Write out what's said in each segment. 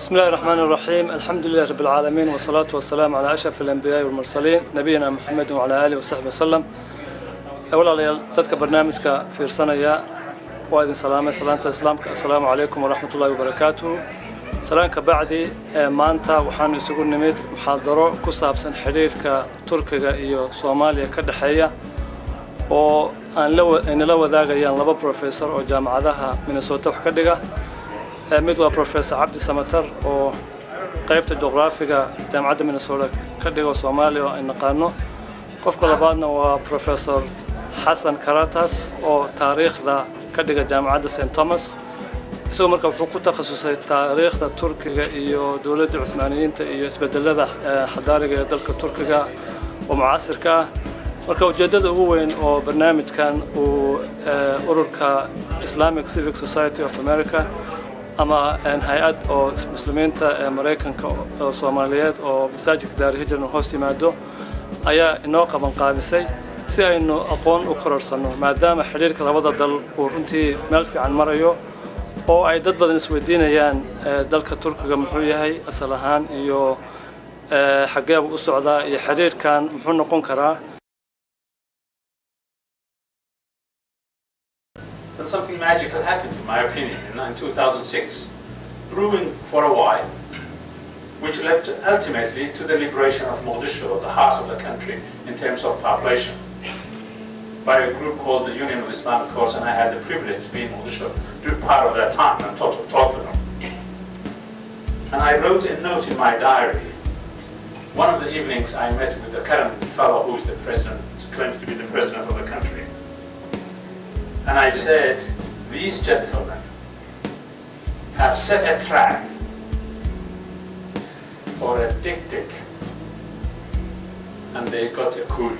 بسم الله الرحمن الرحيم. الحمد لله رب العالمين والصلاة والسلام على أشرف الأنبياء والمرسلين نبينا محمد وعلى آله وصحبه وسلم. أولا dadka barnaamijka fiirsanaya waa idin salaamay salaanta islaamka. Assalaamu alaykum wa rahmatullahi wa barakatuh. Salaanka bacdi maanta waxaan isugu nimid muxaadaro ku saabsan xiriirka Turkiga iyo Soomaaliya ka dhaxeeya oo aan la wadaagayaan laba professor oo jaamacadaha Minnesota wax ka dhiga. mid waa Professor Abdi Samatar oo qaybta juqraafiga jaamacadda Minnesota ka dhigo Soomaaliya oo ay naqaano. qofka labaadna waa Professor Hassan Karatas oo taariikhda ka dhiga jaamacadda St. Thomas. isagoo markaa wuxuu ku takhasusay taariikhda Turkiga iyo dawladda Cuthmaaniyiinta iyo isbedelada xadaariga ee dalka Turkiga oo mucaasirka ah. marka ujeedada ugu weyn oo barnaamijkan uu ururka Islamic Civic Society of America ama hay'ad oo muslimiinta Mareykanka oo Soomaaliyeed oo masaajidka Daar Hijrana hoos yimaado ayaa inoo qaban qaabisay si aynu aqoon u kororsano maadaama xiriirka labada dal uu runtii meel fiican marayo oo ay dad badan isweydiinayaan dalka Turkiga muxuu yahay asal ahaan iyo xagee u socdaa iyo xiriirkan muxuu noqon karaa. Then something magical happened, in my opinion, in 2006, brewing for a while, which led ultimately to the liberation of Mogadishu, the heart of the country, in terms of population, by a group called the Union of Islamic Courts, and I had the privilege to be in Mogadishu during part of that time and talk to them. And I wrote a note in my diary. One of the evenings I met with the current fellow who is the president, claims to be the president of the country. And I said, these gentlemen have set a trap for a dik-dik, and they got a coup.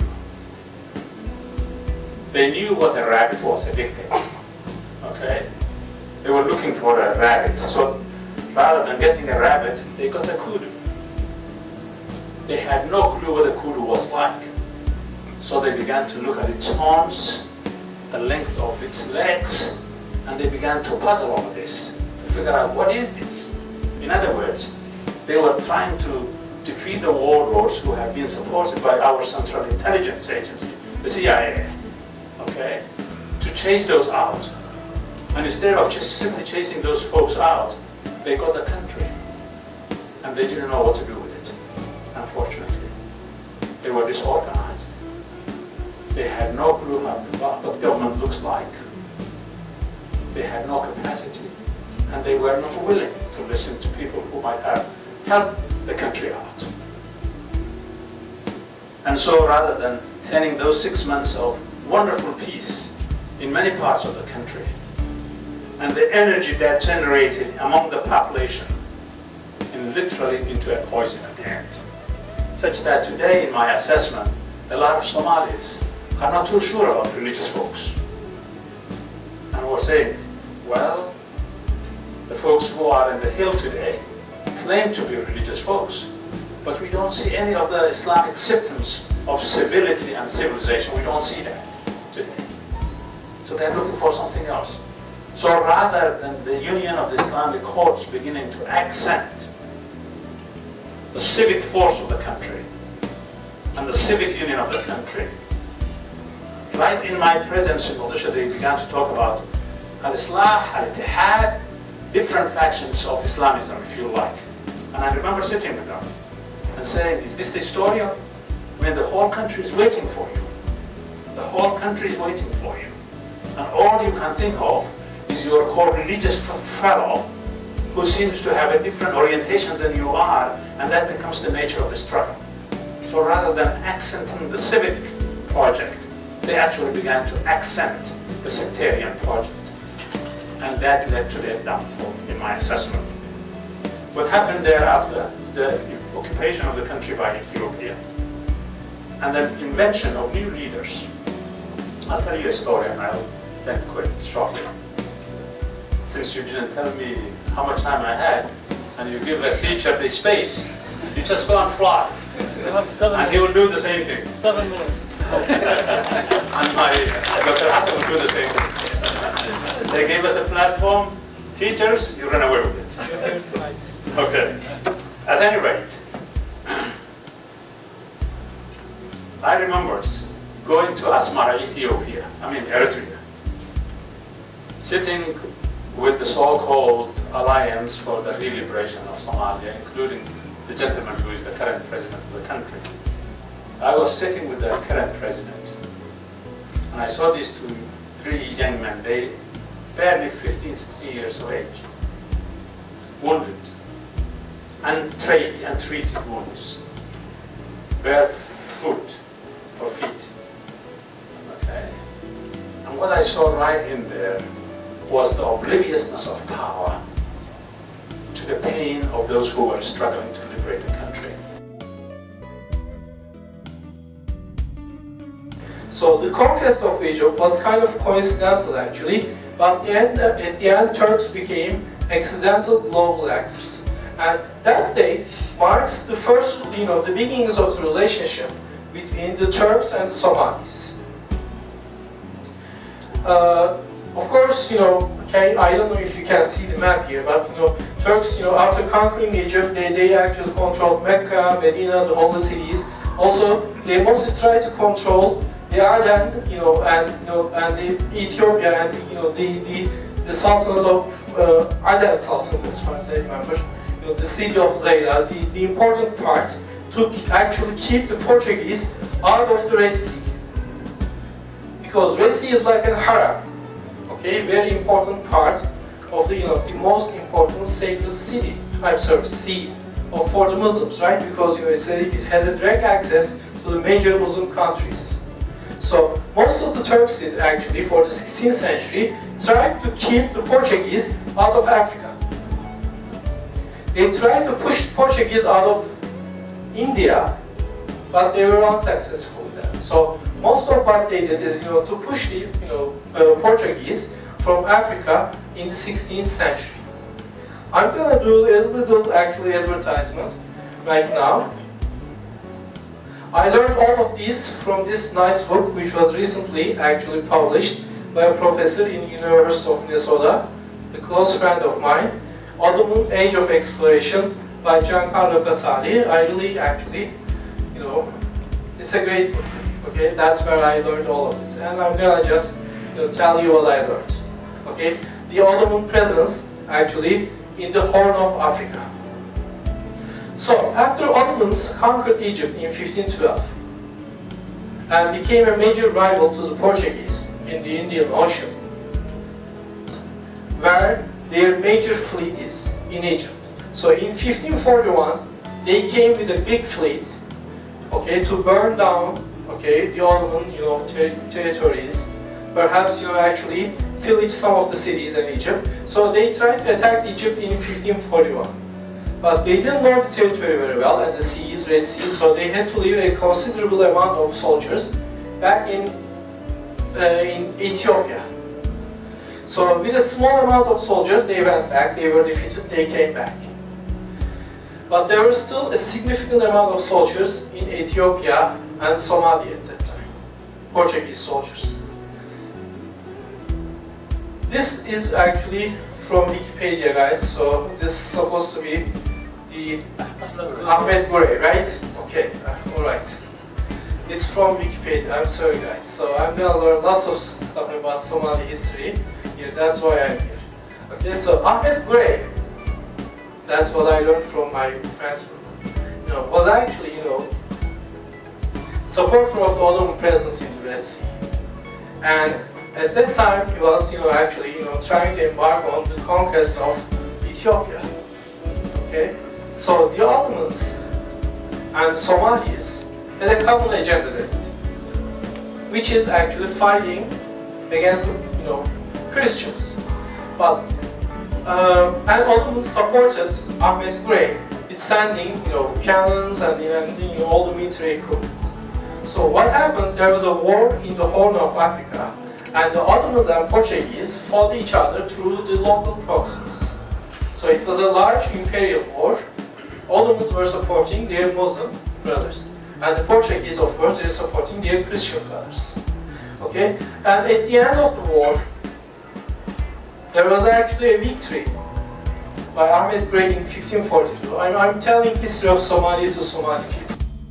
They knew what a rabbit was, a dik-dik, okay? They were looking for a rabbit, so rather than getting a rabbit, they got a kudu. They had no clue what a kudu was like. So they began to look at its horns, the length of its legs, and they began to puzzle over this, to figure out what is this. In other words, they were trying to defeat the warlords who have been supported by our Central Intelligence Agency, the CIA, okay, to chase those out. And instead of just simply chasing those folks out, they got the country, and they didn't know what to do with it, unfortunately. They were disorganized. They had no clue what government looks like. They had no capacity, and they were not willing to listen to people who might have helped the country out. And so rather than turning those 6 months of wonderful peace in many parts of the country, and the energy that generated among the population literally into a poison at the end, such that today, in my assessment, a lot of Somalis are not too sure about religious folks. And we're saying, well, the folks who are in the hill today claim to be religious folks, but we don't see any of the Islamic symptoms of civility and civilization. We don't see that today. So they're looking for something else. So rather than the union of the Islamic courts beginning to accent the civic force of the country and the civic union of the country, right in my presence in Mogadishu, they began to talk about al-Islah, al-Ittihad, different factions of Islamism, if you like. And I remember sitting with them and saying, is this the story? I mean, the whole country is waiting for you. The whole country is waiting for you. And all you can think of is your co-religious fellow who seems to have a different orientation than you are, and that becomes the nature of the struggle. So rather than accenting the civic project, they actually began to accent the sectarian project. And that led to their downfall, in my assessment. What happened thereafter is the occupation of the country by Ethiopia and the invention of new leaders. I'll tell you a story and I'll then quit shortly. Since you didn't tell me how much time I had, and you give a teacher the space, you just go and fly. And he will do the same thing. 7 minutes. And Dr. Hassan will do the same thing. They gave us a platform. Teachers, you run away with it. Okay. At any rate, I remember going to Asmara, Ethiopia, Eritrea, sitting with the so-called Alliance for the Re-Liberation of Somalia, including the gentleman who is the current president of the country. I was sitting with the current president, and I saw these three young men, they barely 15, 16 years of age, wounded, untreated wounds, barefoot or feet. Okay. And what I saw right in there was the obliviousness of power to the pain of those who were struggling to liberate the country. So the conquest of Egypt was kind of coincidental actually, but at the end Turks became accidental global actors. And that date marks the first, the beginnings of the relationship between the Turks and the Somalis. Of course, okay, I don't know if you can see the map here, but Turks, after conquering Egypt, they actually controlled Mecca, Medina, the holy cities. Also, they mostly tried to control the Aden, and the Ethiopia, and the Sultanate of Aden Sultanate, as far as I remember. The city of Zeila, the important parts to actually keep the Portuguese out of the Red Sea. Because Red Sea is like a haram, okay, very important part of the most important sacred sea for the Muslims, right? Because it has a direct access to the major Muslim countries. So most of the Turks did actually for the 16th century tried to keep the Portuguese out of Africa. They tried to push the Portuguese out of India, but they were unsuccessful with that. So most of what they did is to push the Portuguese from Africa in the 16th century. I'm gonna do a little actually advertisement right now. I learned all of these from this nice book which was recently actually published by a professor in the University of Minnesota, a close friend of mine, Ottoman Age of Exploration by Giancarlo Casali. I really actually, it's a great book, okay? That's where I learned all of this. And I'm gonna just tell you what I learned, okay? The Ottoman presence actually in the Horn of Africa. So, after Ottomans conquered Egypt in 1512 and became a major rival to the Portuguese in the Indian Ocean, where their major fleet is, in Egypt. So in 1541, they came with a big fleet, okay, to burn down, okay, the Ottoman, territories, perhaps, actually pillage some of the cities in Egypt. So they tried to attack Egypt in 1541. But they didn't know the territory very well, and the seas, Red Sea, so they had to leave a considerable amount of soldiers back in Ethiopia. So with a small amount of soldiers, they went back, they were defeated, they came back. But there was still a significant amount of soldiers in Ethiopia and Somalia at that time, Portuguese soldiers. This is actually from Wikipedia, guys, so this is supposed to be the Ahmed Gurey, right? Okay, alright. It's from Wikipedia, I'm sorry guys. So I'm gonna learn lots of stuff about Somali history. Yeah, that's why I'm here. Okay, so Ahmed Gurey, that's what I learned from my friend's book. Was actually, supporter of the Ottoman presence in the Red Sea. And at that time, he was, actually, trying to embark on the conquest of Ethiopia. Okay, so the Ottomans and Somalis had a common agenda that, which is actually fighting against, Christians. But and Ottomans supported Ahmed Gurey with sending, cannons and all the military equipment. So what happened? There was a war in the Horn of Africa. And the Ottomans and Portuguese fought each other through the local proxies. So it was a large imperial war. Ottomans were supporting their Muslim brothers. And the Portuguese, of course, they were supporting their Christian brothers. Okay? And at the end of the war, there was actually a victory by Ahmed Gray in 1542. I'm telling history of Somalia to Somali people.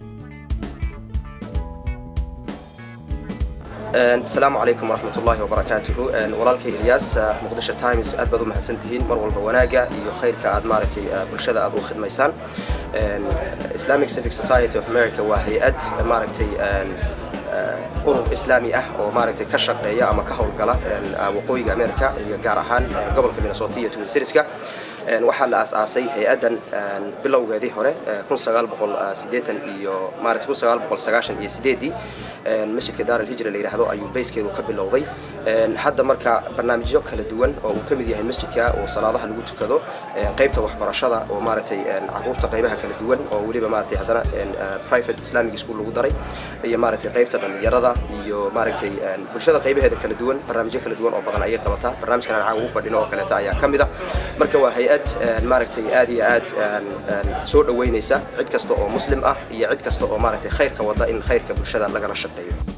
السلام عليكم ورحمة الله وبركاته. ولالك إلياس مقدشة تايمز أدبدو محسنتهين مرول بوناجا يخير كعاد مارتي برشة أدو خدمة يسان. Islamic Civic Society of America وهيئة مارتي أورو إسلامي أو مارتي كشقية أما كهول قلا وقوي أمريكا جارهان قبل كمينيسوتية تونسيرسكا. waxaa la aasaasay hay'adan bilowgeedii hore 1908 iyo maarat 1998 masjidka Daar al-Hijra la yiraahdo ayuu bayskeedu ka bilowday hadda marka barnaamijyo kala duwan oo uu kamid yahay masjidka oo salaadaha lagu tukado qaybta waxbarashada oo maaratay caruurta qaybaha kala duwan oo waliba maaratay hadana private Islamic school lagu daray iyo maaratay qaybta dhalinyarada iyo maaratay bulshada qaybaheeda kala duwan barnaamijyo kala duwan oo badan ay qabataa barnaamijkan aan ugu fadhino oo kale ayaa kamid ah marka waa hay'ad maaragtay aad iyo aad soo dhaweynaysa cid kasta oo muslim ah iyo cid kasta oo maaragtay khayrka wada in khayrka bulshada laga la shaqeeyo